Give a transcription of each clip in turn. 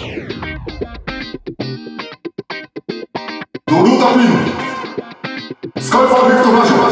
ドルタピンスカイパーフェクトラジオ。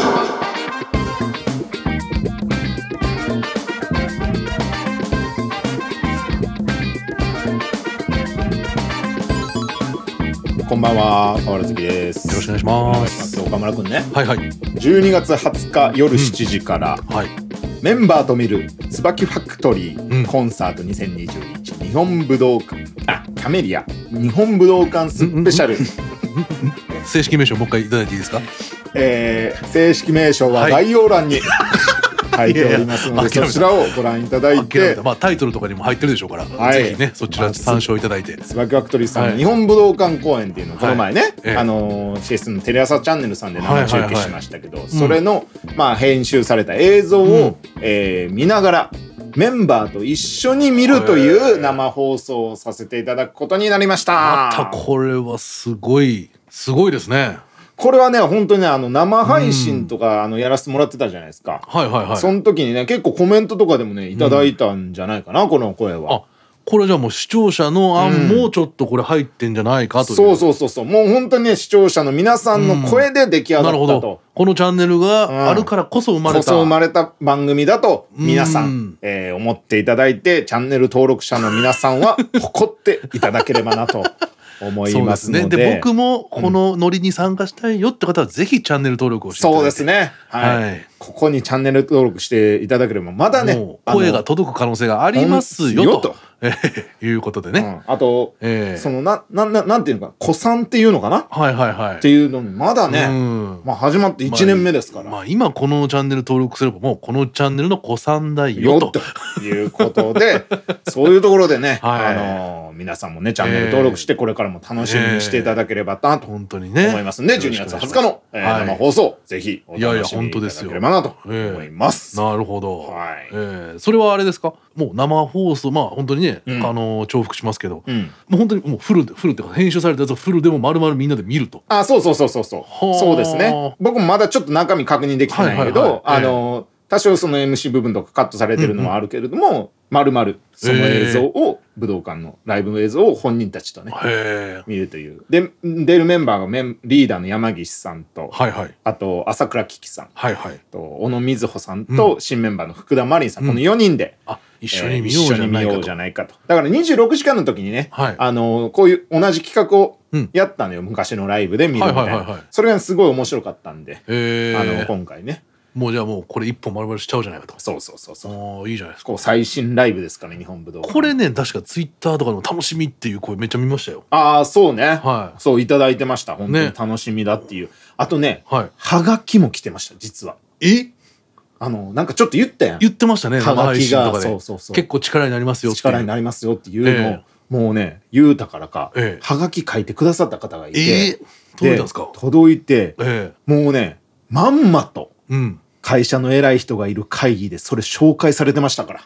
こんばんは、河原月です。 よろしくお願いします。 岡村くんね。 はいはい。 12月20日夜7時から、 はい、 メンバーと見る椿ファクトリーコンサート2021、日本武道館キャメリア日本武道館スペシャル。 正式名称もう一回いただいていいですか？ 正式名称は概要欄に書いておりますので、そちらをご覧いただいて、 まあ、タイトルとかにも入ってるでしょうから、はい、ぜひねそちら参照いただいて、 椿ファクトリーさんの日本武道館公演っていうのをこの前ね、CS のテレ朝チャンネルさんで生中継しましたけど、それの、まあ、編集された映像を、見ながらメンバーと一緒に見るという生放送をさせていただくことになりました。 またこれはすごいですね。 これはね本当にね生配信とかやらせてもらってたじゃないですか。はいはいはい。その時にね結構コメントとかでもねいただいたんじゃないかな、この声は。これじゃあもう視聴者の案もちょっとこれ入ってんじゃないかという、 そうもう本当にね視聴者の皆さんの声で出来上がったと、なるほど。 このチャンネルがあるからこそ生まれた番組だと皆さん、思っていただいて、チャンネル登録者の皆さんは誇っていただければなと思いますので。 そうですね。で僕もこのノリに参加したいよって方はぜひチャンネル登録をしていただいて。 そうですね。はい。ここにチャンネル登録していただければまだね声が届く可能性がありますよということでね。 あとそのなんていうのか、古参っていうのかな、っていうのにまだね、まあ始まって1年目ですから。 まあ今このチャンネル登録すればもうこのチャンネルの古参だよということで、そういうところでね皆さんもねチャンネル登録してこれからも楽しみにしていただければなと思いますんで、12月20日の生放送ぜひお楽しみいただければなと思います。 なるほど。それはあれですか、もう生放送、まあ本当にね重複しますけど、もう本当にもうフルっていうか編集されたやつをフルでも丸々みんなで見ると。 そうそうですね。僕もまだちょっと中身確認できてないけど、多少その MC 部分とかカットされてるのはあるけれども、丸々その映像を武道館のライブ映像を本人たちとね見るという。で出るメンバーがリーダーの山岸さんと、あと朝倉貴樹さんと小野瑞穂さんと新メンバーの福田真凜さん、この4人で一緒に見ようじゃないかと。だから26時間の時にね、こういう同じ企画をやったのよ、昔のライブで見るみたいな。それがすごい面白かったんで、今回ねもうじゃあもうこれ一本丸々しちゃうじゃないかと。 そういいじゃないですか。 こう最新ライブですからね、日本武道館。 これね確かツイッターとかでも楽しみっていう声めっちゃ見ましたよ。 そうね、そういただいてました。本当に楽しみだっていう。あとねはがきも来てました実は。なんかちょっと言ったやん。 言ってましたね、 生配信とかで。 結構力になりますよっていう。 力になりますよっていうのをもうね言うたからか、はがき書いてくださった方がいて、 届いたんですか？ 届いて、もうねまんまと会社の偉い人がいる会議でそれ紹介されてましたから。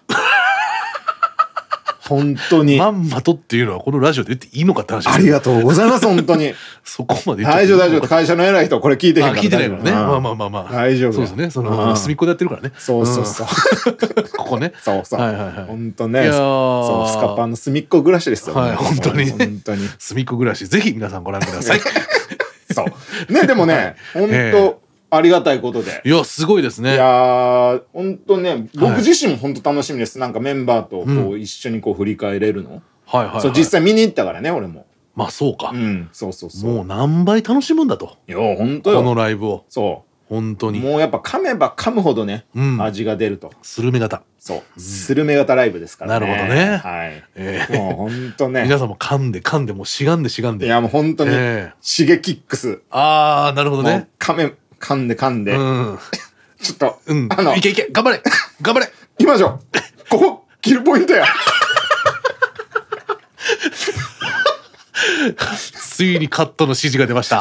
本当にまんまとっていうのはこのラジオで言っていいのかって話です。 ありがとうございます本当に。 そこまで大丈夫。会社の偉い人これ聞いてへんから。 聞いてないからね。まあ大丈夫。そうですね。その隅っこでやってるからね。 そうここね。本当ね。スカパンの隅っこ暮らしですよ。 本当に隅っこ暮らしぜひ皆さんご覧ください。 そうね。でもね本当ありがたいことで。 いやすごいですね。 いや本当ね僕自身も本当楽しみです。なんかメンバーとこう一緒にこう振り返れるの。そう実際見に行ったからね俺も。 まあそうか。 そうもう何倍楽しむんだと。 いや本当よ。 このライブを。 そう本当に。 もうやっぱ噛めば噛むほどね味が出ると。 スルメ型。 そうスルメ型ライブですからね。 なるほどね。 もう本当ね。 皆さんも噛んでもうしがんで。 いやもう本当にシゲキックス。 なるほどね。 噛んでちょっといけ頑張れ行きましょう。ここキルポイントや。 ついにカットの指示が出ました。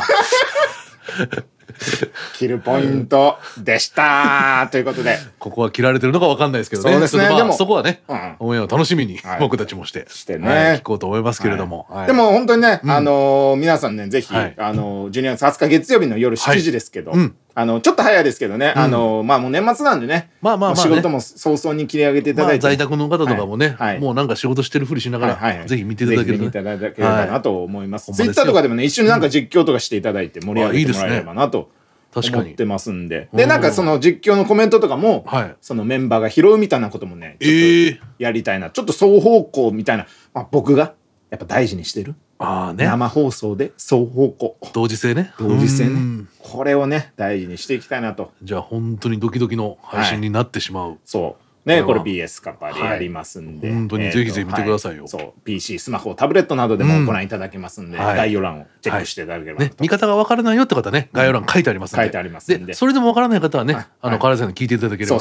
キルポイントでしたということで、 ここは切られてるのかわかんないですけどね。そうですね。でもそこはねオンエアを楽しみに僕たちもしてね聞こうと思いますけれども。 でも本当にね皆さんねぜひ12月20日月曜日の夜7時ですけどちょっと早いですけどね、まあもう年末なんでね、仕事も早々に切り上げていただいて、 在宅の方とかもね、もうなんか仕事してるふりしながらぜひ見ていただける、 見ていただければなと思います。ツイッターとかでもね、一緒になんか実況とかしていただいて盛り上げてもらえればなと思ってますんで、でなんかその実況のコメントとかもそのメンバーが拾うみたいなこともね、ちょっとやりたいな、ちょっと双方向みたいな、僕がやっぱ大事にしてる生放送で双方向同時性ね、 これをね大事にしていきたいなと。 じゃあ本当にドキドキの配信になってしまう。 そうね、これ BS カッパでやりますんで、 本当にぜひぜひ見てくださいよ。 PC、スマホ、タブレットなどでもご覧いただけますんで、概要欄をチェックしていただければ。 見方がわからないよって方ね、概要欄書いてありますんで。 書いてありますんで。 それでもわからない方はね、川原さんに聞いていただければ。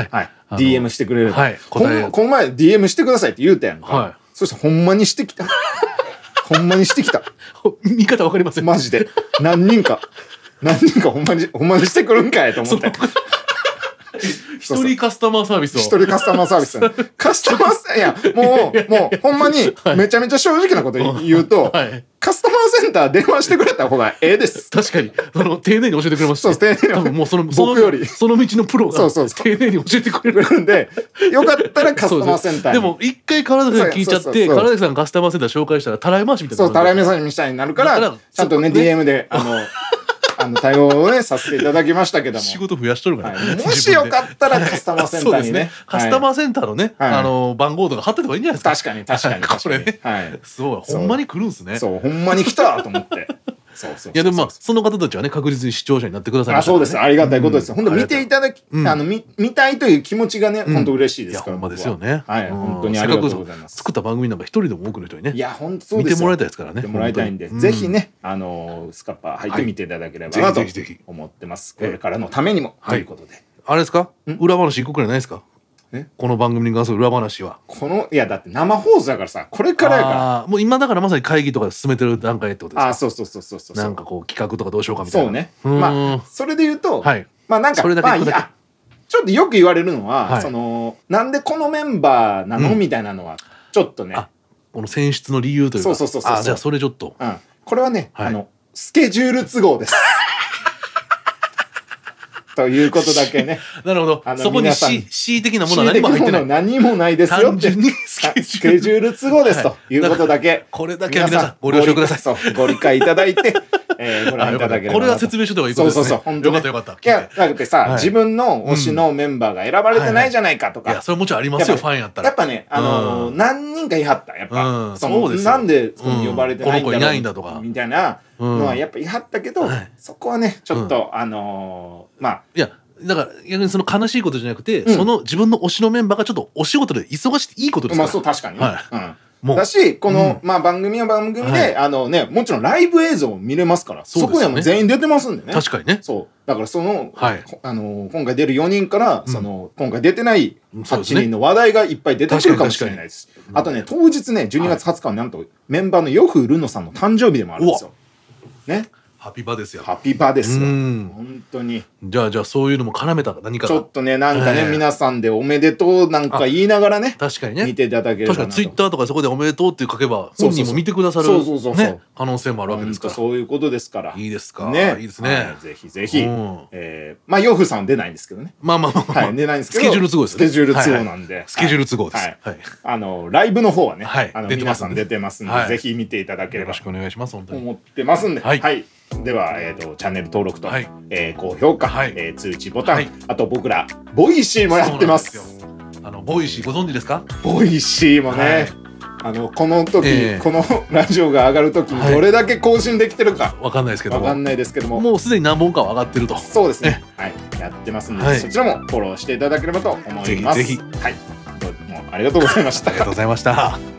DM してくれれば。この前 DM してくださいって言うたやんか。そしたらほんまにしてきた。ほんまにしてきた。 見方わかりません。 マジで。何人かほんまにしてくるんかいと思って。 一人カスタマーサービスを。 一人カスタマーサービス。カスタマーいや、もう、ほんまに、めちゃめちゃ正直なこと言うと、カスタマーセンター電話してくれた方がええです。 確かに。丁寧に教えてくれます。 そう、丁寧に。 もう僕より。 その道のプロが、丁寧に教えてくれるんで、よかったらカスタマーセンターに。 でも、一回川崎さん聞いちゃって、川崎さんカスタマーセンター紹介したら、たらい回しみたいな。 そう、たらい回しみたいになるから、ちゃんとね、DM で、対応をね、させていただきましたけども。 仕事増やしとるから。 もしよかったらカスタマーセンターにね。 カスタマーセンターのね、番号とか貼ってた方がいいんじゃないですか。 確かに。 これね。そう、ほんまに来るんすね。 そう、ほんまに来たと思って。 いやでもその方たちはね確実に視聴者になってくださいました。 そうです。ありがたいことです。本当見ていただき、見たいという気持ちがね、本当嬉しいですから。 ほんまですよね。 はい、本当にありがとうございます。 作った番組なんか一人でも多くの人にね。 いや、本当そうです。 見てもらいたいですからね。 見てもらいたいんで、ぜひね、スカッパ入ってみていただければなと思ってます。これからのためにもということで。 あれですか？裏話一個くらいないですか？この番組に関する裏話は。 いやだって生放送だからさ、これからやから。 もう今だからまさに会議とか進めてる段階ってことですか？ そうなんかこう企画とかどうしようかみたいな。 そうね。まあそれで言うと、まあなんかちょっとよく言われるのは、なんでこのメンバーなのみたいなのはちょっとね。 この選出の理由というか。 そう。 じゃあそれちょっと。 これはね、スケジュール都合です。ということだけね。 なるほど。そこに恣意的なものは何も入ってない。 何もないですよって。スケジュール都合ですということだけ。 これだけは皆さんご了承ください。 ご理解いただいて、ご覧いただければ。 これは説明書ではいいことですね。そうよかったよかった。 いや、だってさ、自分の推しのメンバーが選ばれてないじゃないかとか。 いや、それもちろんありますよ、ファンやったら。 やっぱね、何人かいはった。やっぱ、なんで呼ばれてないんだろうみたいなのはやっぱいはったけど、そこはね、ちょっと、まあ。 いや、だから逆にその悲しいことじゃなくて、その自分の推しのメンバーがちょっとお仕事で忙しいていいことですから。 まあそう、確かに。だし、この、まあ番組は番組で、もちろんライブ映像見れますから、そこにはもう全員出てますんでね。 確かにね。 そう。だから今回出る4人から、今回出てない8人の話題がいっぱい出てくるかもしれないです。あとね、当日ね、12月20日はなんとメンバーのヨフルノさんの誕生日でもあるんですよ。ね。 ハピバですよ。 ハピバですよ。本当に。 じゃあそういうのも絡めた何か。 ちょっとね、なんかね、皆さんでおめでとうなんか言いながらね。 確かにね。 見ていただければ。 確かにツイッターとかそこでおめでとうって書けば、本人も見てくださる。可能性もあるわけですから。 そういうことですから。 いいですか。 ね。 いいですね。 ぜひぜひ。まあ、ヨフさん出ないんですけどね。 まあ。 はい、出ないんですけど。 スケジュール都合です。 スケジュール都合なんで。 スケジュール都合です。 はい。ライブの方はね、皆さん出てますんで、ぜひ見ていただければ。 よろしくお願いします、本当に。 思ってますんで。はい。では、チャンネル登録と、高評価、通知ボタン、あと僕ら、ボイシーもやってます。 ボイシーご存知ですか？ ボイシーもね、この時、このラジオが上がる時にどれだけ更新できてるか。 わかんないですけども。 わかんないですけども。 もうすでに何本かは上がってると。 そうですね。はい。やってますんで、そちらもフォローしていただければと思います。 ぜひ。 はい。どうもありがとうございました。 ありがとうございました。